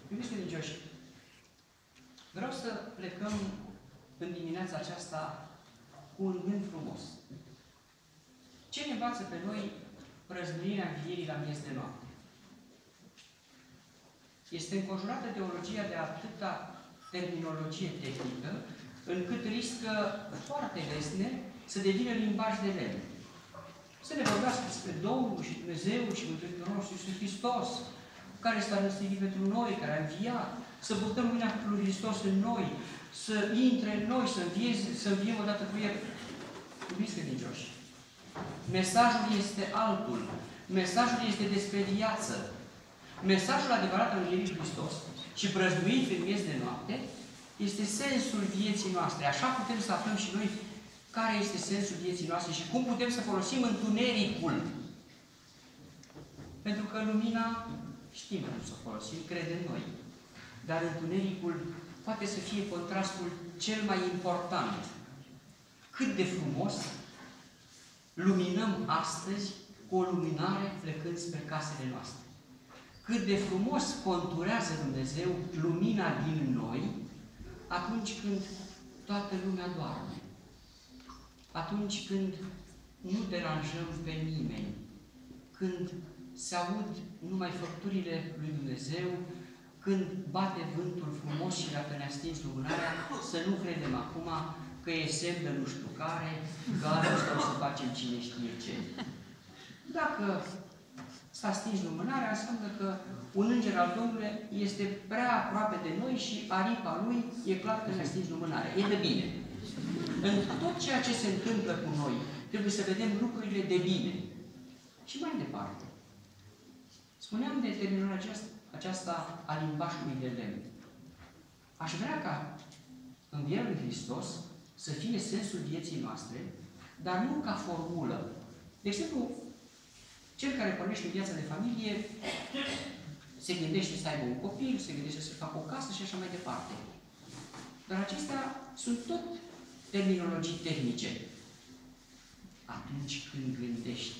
Iubiți credincioși, vreau să plecăm în dimineața aceasta cu un gând frumos. Ce ne învață pe noi prăznuirea învierii la miez de noapte? Este înconjurată teologia de atâta terminologie tehnică, încât riscă foarte lesne să devină limbaj de lemn. Să ne vorbească despre Domnul și Dumnezeu și Mântuitorul nostru Iisus Hristos, care s-a răstignit pentru noi, care a înviat, să purtăm mâna lui Hristos în noi, să intre în noi, să înviem odată cu El. Iubiți credincioși, mesajul este altul. Mesajul este despre viață. Mesajul adevărat al Învierii lui Hristos și prăznuit prin miez de noapte este sensul vieții noastre. Așa putem să aflăm și noi care este sensul vieții noastre și cum putem să folosim întunericul. Pentru că lumina știm cum să o folosim, credem noi. Dar întunericul poate să fie contrastul cel mai important. Cât de frumos luminăm astăzi cu o luminare plecând spre casele noastre. Cât de frumos conturează Dumnezeu lumina din noi atunci când toată lumea doarme. Atunci când nu deranjăm pe nimeni. Când se aud numai făpturile lui Dumnezeu, când bate vântul frumos și dacă ne-a stins lumânarea, să nu credem acum că e semn de nu știu care, că asta o să facem cine știe ce. Dacă s-a stins lumânarea, înseamnă că un înger al Domnului este prea aproape de noi și aripa lui e clar că ne-a stins lumânarea. E de bine. În tot ceea ce se întâmplă cu noi, trebuie să vedem lucrurile de bine. Și mai departe. Spuneam de terminarea aceasta a limbajului de lemn. Aș vrea ca Învierea lui Hristos să fie sensul vieții noastre, dar nu ca formulă. De exemplu, cel care pornește viața de familie se gândește să aibă un copil, se gândește să facă o casă și așa mai departe. Dar acestea sunt tot terminologii tehnice. Atunci când gândești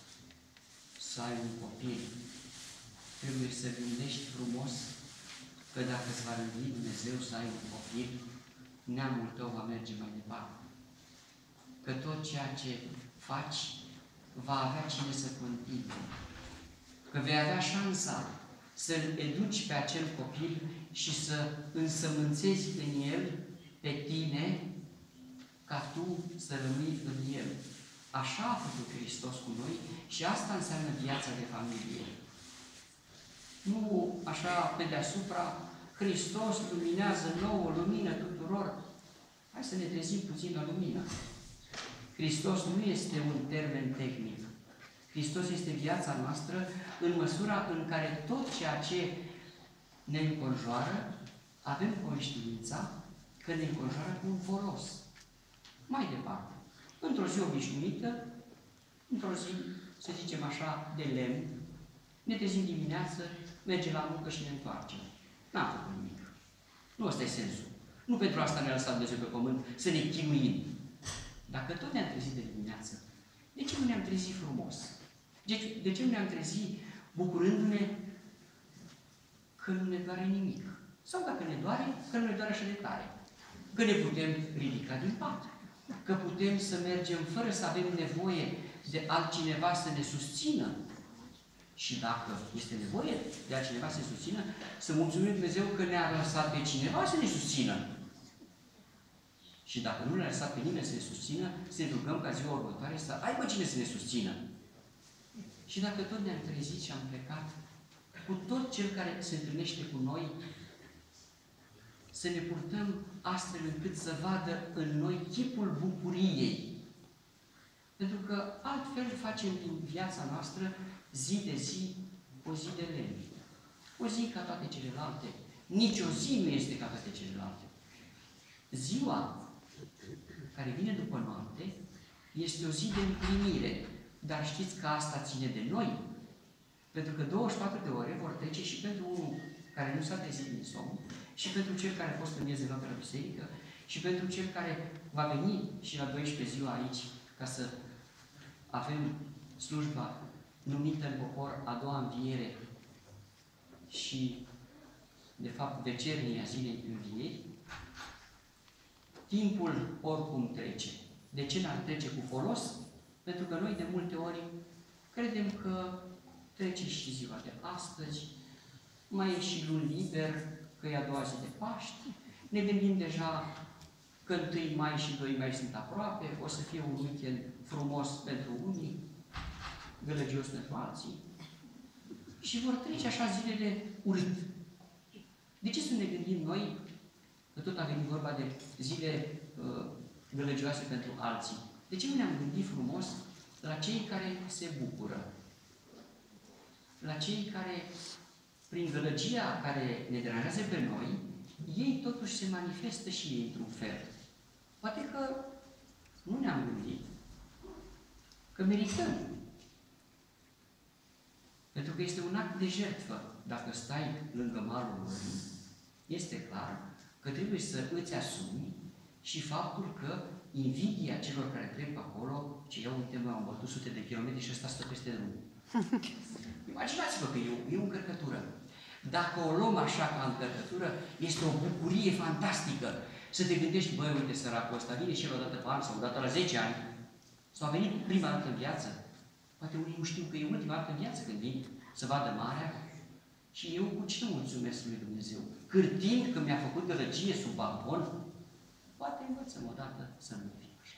să ai un copil, trebuie să gândești frumos că dacă îți va rândi Dumnezeu să ai un copil, neamul tău va merge mai departe. Că tot ceea ce faci va avea cine să continue. Că vei avea șansa să-l educi pe acel copil și să însămânțezi în el, pe tine, ca tu să rămâi în el. Așa a făcut Hristos cu noi și asta înseamnă viața de familie. Nu așa pe deasupra, Hristos luminează nouă lumină tuturor. Hai să ne trezim puțin la lumină. Hristos nu este un termen tehnic. Hristos este viața noastră în măsura în care tot ceea ce ne înconjoară, avem conștiința că ne înconjoară cu un folos. Mai departe, într-o zi obișnuită, într-o zi, să zicem așa, de lemn, ne trezim dimineață, mergem la muncă și ne întoarcem. N-am făcut nimic. Nu ăsta e sensul. Nu pentru asta ne-a lăsat Dumnezeu pe pământ, să ne chinuim. Dacă tot ne-am trezit de dimineață, de ce nu ne-am trezit frumos? De ce nu ne-am trezit bucurându-ne că nu ne doare nimic? Sau dacă ne doare, că nu ne doare așa de tare. Că ne putem ridica din pat. Că putem să mergem fără să avem nevoie de altcineva să ne susțină. Și dacă este nevoie de altcineva să ne susțină, să mulțumim Dumnezeu că ne-a lăsat pe cineva să ne susțină. Și dacă nu ne-a lăsat pe nimeni să ne susțină, să ne rugăm ca ziua următoare să aibă cine să ne susțină. Și dacă tot ne-am trezit și am plecat, cu tot cel care se întâlnește cu noi, să ne purtăm astfel încât să vadă în noi chipul bucuriei. Pentru că altfel facem din viața noastră zi de zi o zi de lemn. O zi ca toate celelalte. Nici o zi nu este ca toate celelalte. Ziua care vine după noapte este o zi de împlinire. Dar știți că asta ține de noi. Pentru că 24 de ore vor trece și pentru unul care nu s-a trezit din somn, și pentru cel care a fost în miez de noapte la biserică, și pentru cel care va veni și la 12 ziua aici, ca să avem slujba numită în popor a doua înviere și de fapt vecernia zilei învierii, timpul oricum trece. De ce n-ar trece cu folos? Pentru că noi de multe ori credem că trece și ziua de astăzi, mai e și luni liber, că e a doua zi de Paști. Ne gândim deja că 1 mai și 2 mai sunt aproape, o să fie un weekend frumos pentru unii, gălăgios pentru alții. Și vor trece așa zilele urât. De ce să ne gândim noi, că tot a venit vorba de zile gălăgioase pentru alții? De ce nu ne-am gândit frumos la cei care se bucură? La cei care, prin gălăgia care ne deranjează pe noi, ei totuși se manifestă și ei într-un fel. Poate că nu ne-am gândit că merităm. Pentru că este un act de jertfă. Dacă stai lângă malul mării, este clar că trebuie să îți asumi și faptul că invidia celor care trec pe acolo, ce iau, uite, mă, am bătut sute de kilometri și ăsta stă peste drum. Imaginați-vă că e o încărcătură. Dacă o luăm așa ca încărcătură, este o bucurie fantastică. Să te gândești, băi, uite, săracul ăsta vine și el o dată pe an sau o dată la 10 ani, sau a venit prima dată în viață. Poate unii nu știu că e ultima dată în viață când vin să vadă marea. Și eu cu ce mulțumesc lui Dumnezeu? Cârtind că mi-a făcut gălăgie sub balcon, poate învățăm odată să nu fim așa.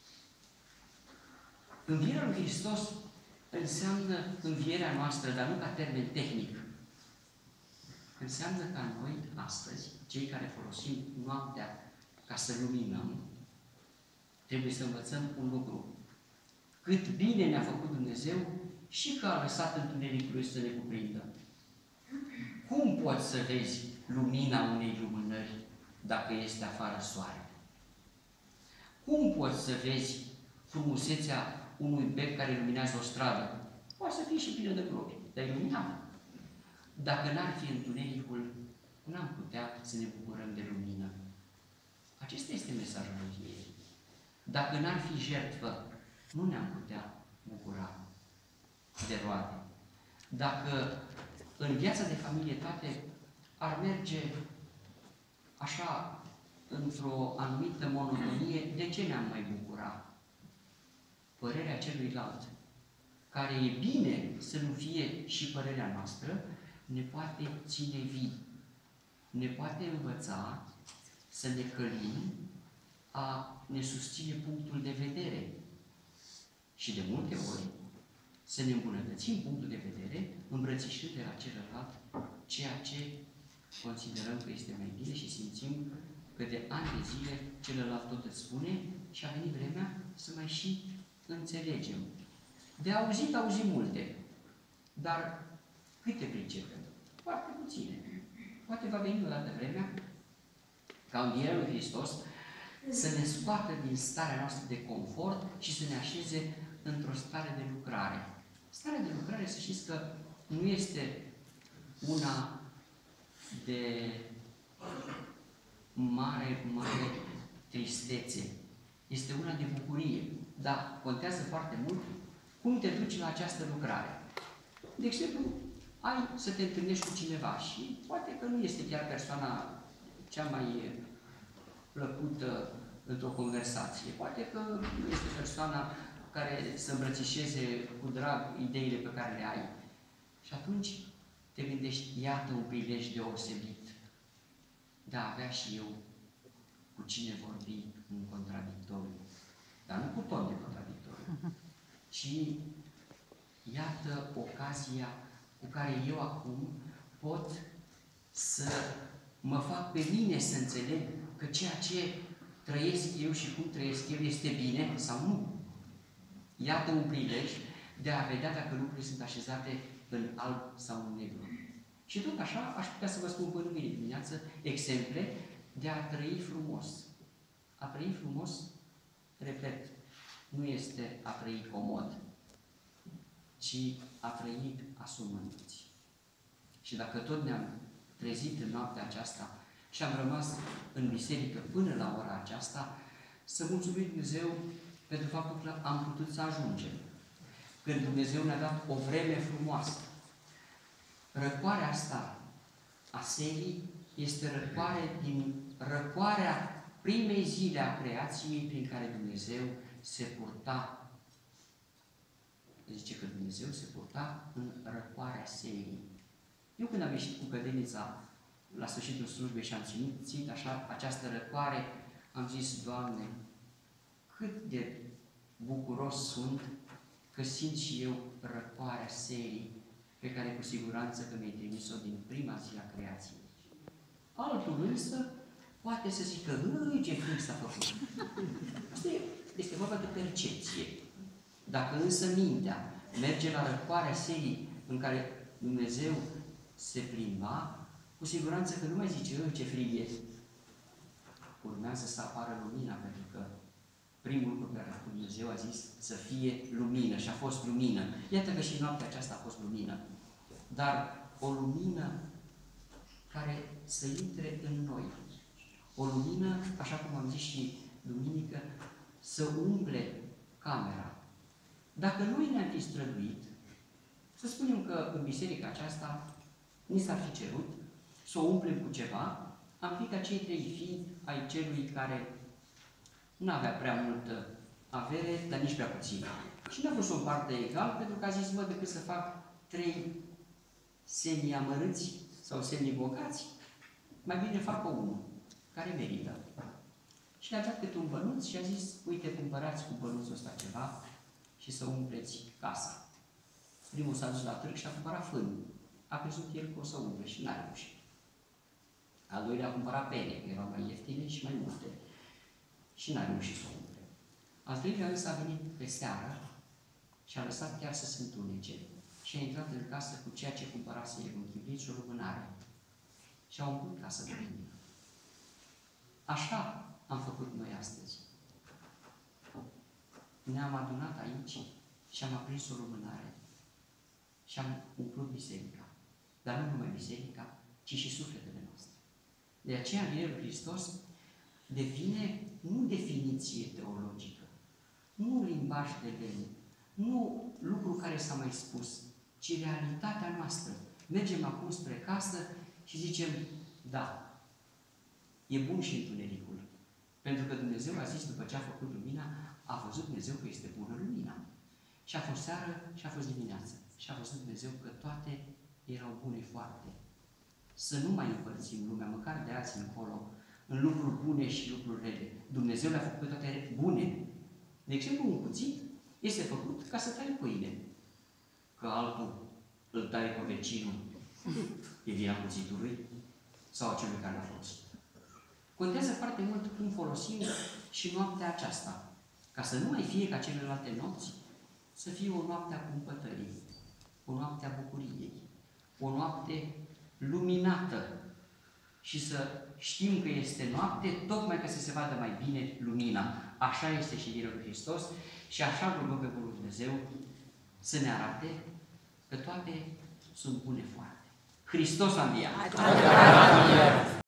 Învierea lui Hristos înseamnă învierea noastră, dar nu ca termen tehnic. Înseamnă ca noi, astăzi, cei care folosim noaptea ca să luminăm, trebuie să învățăm un lucru. Cât bine ne-a făcut Dumnezeu și că a lăsat întunericul să ne cuprindă. Cum poți să vezi lumina unei lumânări dacă este afară soare? Cum poți să vezi frumusețea unui bec care luminează o stradă? Poate să fie și plină de globi, dar e luminată. Dacă n-ar fi întunericul, n-am putea să ne bucurăm de lumină. Acesta este mesajul învierii. Dacă n-ar fi jertfă, nu ne-am putea bucura de roade. Dacă în viața de familietate ar merge așa, într-o anumită monotonie, de ce ne-am mai bucura? Părerea celuilalt, care e bine să nu fie și părerea noastră, ne poate ține vii. Ne poate învăța să ne călim a ne susține punctul de vedere. Și de multe ori să ne îmbunătățim punctul de vedere, îmbrățișând de la celălalt ceea ce considerăm că este mai bine și simțim că de ani de zile celălalt tot îți spune și a venit vremea să mai și înțelegem. De auzit, auzim multe, dar câte pricepem? Foarte puține. Poate va veni odată vremea ca învierea lui Hristos să ne scoată din starea noastră de confort și să ne așeze într-o stare de lucrare. Starea de lucrare, să știți că nu este una de mare tristețe. Este una de bucurie. Dar contează foarte mult cum te duci la această lucrare. De exemplu, ai să te întâlnești cu cineva și poate că nu este chiar persoana cea mai plăcută într-o conversație. Poate că nu este persoana care să îmbrățișeze cu drag ideile pe care le ai. Și atunci te gândești, iată un prilej deosebit de a avea și eu cu cine vorbi în contradictoriu. Dar nu cu ton de contradictoriu, ci iată ocazia cu care eu acum pot să mă fac pe mine să înțeleg că ceea ce trăiesc eu și cum trăiesc eu este bine sau nu. Iată un prilej de a vedea dacă lucrurile sunt așezate în alb sau în negru. Și tot așa aș putea să vă spun până mâine dimineață exemple de a trăi frumos. A trăi frumos, repet, nu este a trăi comod, ci a trăi asumându-ți. Și dacă tot ne-am trezit în noaptea aceasta și am rămas în biserică până la ora aceasta, să mulțumim Dumnezeu pentru faptul că am putut să ajungem. Când Dumnezeu ne-a dat o vreme frumoasă. Răcoarea asta a serii este răcoare din răcoarea primei zile a creației prin care Dumnezeu se purta. Zice că Dumnezeu se purta în răcoarea serii. Eu când am ieșit cu cădenița la sfârșitul slujbei și am simțit așa această răcoare, am zis, Doamne, cât de bucuros sunt că simt și eu răcoarea serii pe care cu siguranță că mi-ai trimis-o din prima zi a creației. Altul însă poate să zică, ce frig s-a făcut. Asta este vorba de percepție. Dacă însă mintea merge la răcoarea serii în care Dumnezeu se plimba, cu siguranță că nu mai zice, ce frig e. Urmează să apară lumina, pentru că primul lucru pe care Dumnezeu a zis să fie lumină și a fost lumină. Iată că și noaptea aceasta a fost lumină. Dar o lumină care să intre în noi. O lumină, așa cum am zis și duminică, să umple camera. Dacă noi ne-am fi străduit, să spunem că în biserica aceasta ni s-ar fi cerut să o umplem cu ceva, am fi ca cei 3 fii ai celui care nu avea prea multă avere, dar nici prea puțină. Și n-a vrut să o împartă egal, pentru că a zis, mă, decât să fac 3 semi-amărâți sau semi-bogați, mai bine fac unul care merită. Și le-a dat câte un bănuț și a zis, uite, cumpărați cu bănuțul ăsta ceva și să umpleți casa. Primul s-a dus la târg și a cumpărat fân. A crezut el că o să umple și n-a reușit. Al doilea a cumpărat pene, că erau mai ieftine și mai multe. Și n-a reușit să o umple. Al treilea însă a venit pe seară și a lăsat chiar să se întunece și a intrat în casă cu ceea ce cumpărase el, un chibrit și o lumânare. Și a umplut casa de lumină. Așa am făcut noi astăzi. Ne-am adunat aici și am aprins o lumânare. Și am umplut biserica. Dar nu numai biserica, ci și sufletele noastre. De aceea, învierea lui Hristos devine nu definiție teologică, nu limbaj de lemn, nu lucru care s-a mai spus, ci realitatea noastră. Mergem acum spre casă și zicem, da, e bun și întunericul. Pentru că Dumnezeu a zis, după ce a făcut lumina, a văzut Dumnezeu că este bună lumina. Și a fost seară și a fost dimineață. Și a văzut Dumnezeu că toate erau bune foarte. Să nu mai împărțim lumea, măcar de azi încolo, în lucruri bune și lucruri rele. Dumnezeu le-a făcut pe toate bune. De exemplu, un cuțit este făcut ca să tai pâine. Că altul îl taie pe vecinul, e vina cuțitului sau a celui care l-a folosit. Contează foarte mult cum folosim și noaptea aceasta. Ca să nu mai fie ca celelalte nopți, să fie o noapte a cumpătării, o noapte a bucuriei, o noapte luminată și să știm că este noapte, tocmai ca să se vadă mai bine lumina. Așa este și învierea lui Hristos și așa rugăm pe Bunul Dumnezeu să ne arate că toate sunt bune foarte. Hristos a înviat!